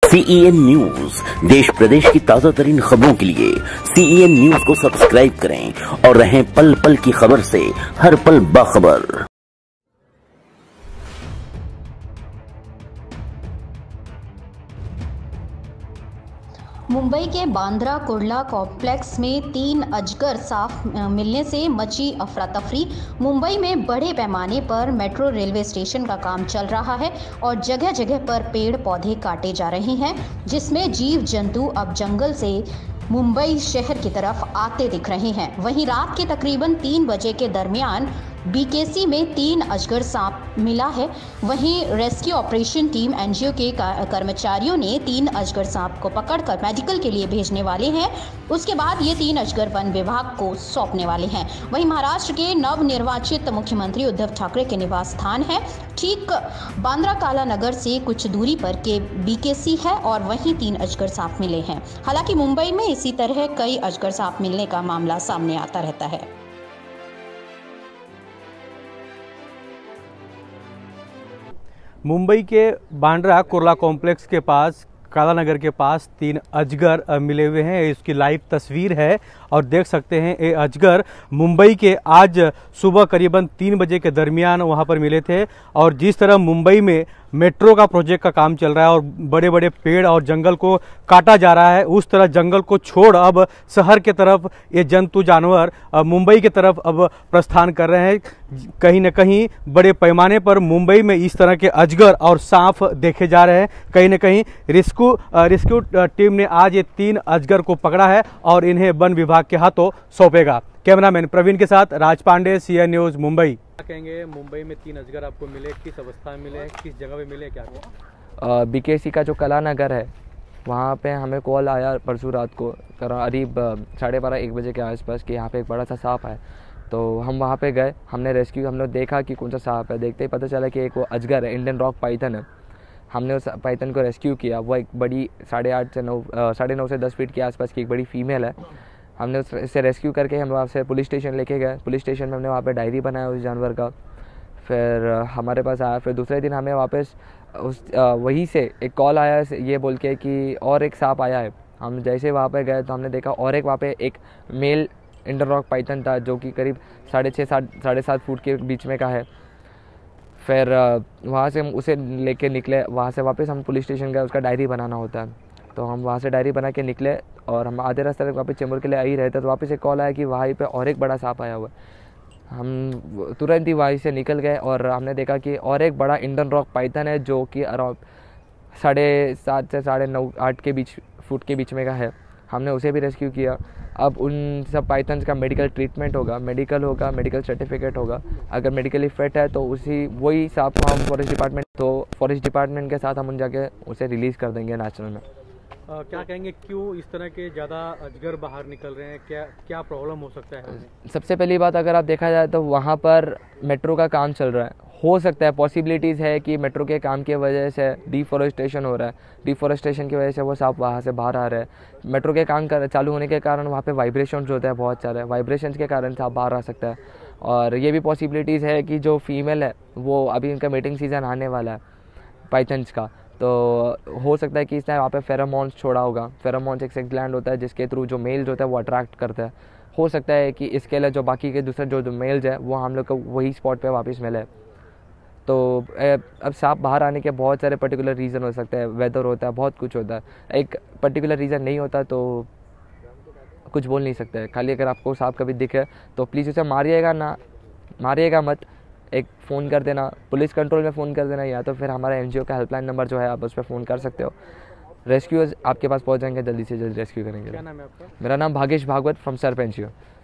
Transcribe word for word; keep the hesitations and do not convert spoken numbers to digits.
CEN news देश प्रदेश की ताजा तरीन खबरों के लिए सीईएन न्यूज को सब्सक्राइब करें और रहें पल पल की खबर से हर पल बाखबर। मुंबई के बांद्रा कुर्ला कॉम्प्लेक्स में तीन अजगर सांप मिलने से मची अफरा तफरी। मुंबई में बड़े पैमाने पर मेट्रो रेलवे स्टेशन का काम चल रहा है और जगह जगह पर पेड़ पौधे काटे जा रहे हैं, जिसमें जीव जंतु अब जंगल से मुंबई शहर की तरफ आते दिख रहे हैं। वहीं रात के तकरीबन तीन बजे के दरमियान बीकेसी में तीन अजगर सांप मिला है। वहीं रेस्क्यू ऑपरेशन टीम एनजीओ के कर्मचारियों ने तीन अजगर सांप को पकड़कर मेडिकल के लिए भेजने वाले हैं। उसके बाद ये तीन अजगर वन विभाग को सौंपने वाले हैं। वहीं महाराष्ट्र के नवनिर्वाचित मुख्यमंत्री उद्धव ठाकरे के निवास स्थान है ठीक बांद्रा काला नगर से कुछ दूरी पर के बीकेसी है और वहीं तीन अजगर सांप मिले हैं। हालांकि मुंबई में इसी तरह कई अजगर सांप मिलने का मामला सामने आता रहता है। मुंबई के बांद्रा कुर्ला कॉम्प्लेक्स के पास काला नगर के पास तीन अजगर मिले हुए हैं। इसकी लाइव तस्वीर है और देख सकते हैं ये अजगर मुंबई के आज सुबह करीबन तीन बजे के दरमियान वहां पर मिले थे। और जिस तरह मुंबई में मेट्रो का प्रोजेक्ट का काम चल रहा है और बड़े बड़े पेड़ और जंगल को काटा जा रहा है, उस तरह जंगल को छोड़ अब शहर के तरफ ये जंतु जानवर मुंबई की तरफ अब प्रस्थान कर रहे हैं। कहीं न कहीं बड़े पैमाने पर मुंबई में इस तरह के अजगर और सांप देखे जा रहे हैं। कहीं न कहीं रेस्क्यू रेस्क्यू टीम ने आज ये तीन अजगर को पकड़ा है और इन्हें वन विभाग के हाथों सौंपेगा। कैमरामैन प्रवीण के साथ राज पांडे, सीएन न्यूज, मुंबई। क्या कहेंगे, मुंबई में तीन अजगर आपको मिले, किस अवस्था में मिले, किस जगह पे मिले, क्या? बीकेसी का जो कला नगर है वहाँ पे हमें कॉल आया परसों रात को करीब साढ़े बारह एक बजे के आसपास कि यहाँ पे एक बड़ा सा सांप है। तो हम वहाँ पे गए, हमने रेस्क्यू हमने देखा कि कौन सा सांप है। देखते ही पता चला कि एक वो अजगर है, इंडियन रॉक पाइथन है। हमने उस पाइथन को रेस्क्यू किया। वो एक बड़ी साढ़े आठ से नौ साढ़े नौ से दस फीट के आसपास की एक बड़ी फीमेल है। हमने उससे रेस्क्यू करके हम वहाँ से पुलिस स्टेशन लेके गए। पुलिस स्टेशन में हमने वहाँ पे डायरी बनाया उस जानवर का। फिर हमारे पास आया। फिर दूसरे दिन हमें वापस उस वहीं से एक कॉल आया ये बोल के कि और एक सांप आया है। हम जैसे वहाँ पे गए तो हमने देखा और एक वहाँ पे एक मेल इंडियन रॉक पाइथन था जो कि करीब साढ़े छः सात साढ़े सात फुट के बीच में का है। फिर वहाँ से हम उसे लेके निकले। वहाँ से वापस हम पुलिस स्टेशन गए, उसका डायरी बनाना होता है। तो हम वहाँ से डायरी बना के निकले और हम आधे रास्ते तक वापस चेंबूर के लिए आ ही रहे थे तो वापस एक कॉल आया कि वहीं पे और एक बड़ा सांप आया हुआ है। हम तुरंत ही वहीं से निकल गए और हमने देखा कि और एक बड़ा इंडियन रॉक पाइथन है जो कि अराउंड साढ़े सात से साढ़े नौ आठ के बीच फुट के बीच में का है। हमने उसे भी रेस्क्यू किया। अब उन सब पाइथन्स का मेडिकल ट्रीटमेंट होगा, मेडिकल होगा, मेडिकल सर्टिफिकेट होगा। अगर मेडिकली फिट है तो उसी वही सांप को हम फॉरेस्ट डिपार्टमेंट तो फॉरेस्ट डिपार्टमेंट के साथ हम उन जाके उसे रिलीज़ कर देंगे नेचुरल में। आ, क्या कहेंगे, क्यों इस तरह के ज़्यादा अजगर बाहर निकल रहे हैं? क्या क्या प्रॉब्लम हो सकता है? सबसे पहली बात अगर आप देखा जाए तो वहाँ पर मेट्रो का काम चल रहा है। हो सकता है पॉसिबिलिटीज़ है कि मेट्रो के काम की वजह से डिफॉरेस्टेशन हो रहा है। डिफॉरेस्टेशन की वजह से वो सांप वहाँ से बाहर आ रहे हैं। मेट्रो के काम कर चालू होने के कारण वहाँ पे वाइब्रेशंस होते हैं बहुत सारे। वाइब्रेशंस के कारण सांप बाहर आ सकता है। और ये भी पॉसिबिलिटीज़ है कि जो फीमेल है वो अभी इनका मीटिंग सीज़न आने वाला है पाइथन्स का, तो हो सकता है कि इसने वहाँ पे फेरोमोन्स छोड़ा होगा। फेरोमोन्स एक सेक्स ग्लैंड होता है जिसके थ्रू जो मेल्स होता है वो अट्रैक्ट करता है। हो सकता है कि इसके लिए जो बाकी के दूसरे जो जो मेल्स है वो हम लोग को वही स्पॉट पे वापस मिले। तो अब सांप बाहर आने के बहुत सारे पर्टिकुलर रीज़न हो सकते हैं। वेदर होता है, बहुत कुछ होता है। एक पर्टिकुलर रीज़न नहीं होता तो कुछ बोल नहीं सकते। खाली अगर आपको सांप कभी दिखे तो प्लीज़ उसे मारिएगा ना, मारिएगा मत। एक फ़ोन कर देना, पुलिस कंट्रोल में फ़ोन कर देना, या तो फिर हमारा एनजीओ का हेल्पलाइन नंबर जो है आप उस पर फ़ोन कर सकते हो। रेस्क्यूअर्स आपके पास पहुंच जाएंगे, जल्दी से जल्दी रेस्क्यू करेंगे। क्या नाम है आपका? मेरा नाम भागेश भागवत फ्रॉम सर्प एनजीओ।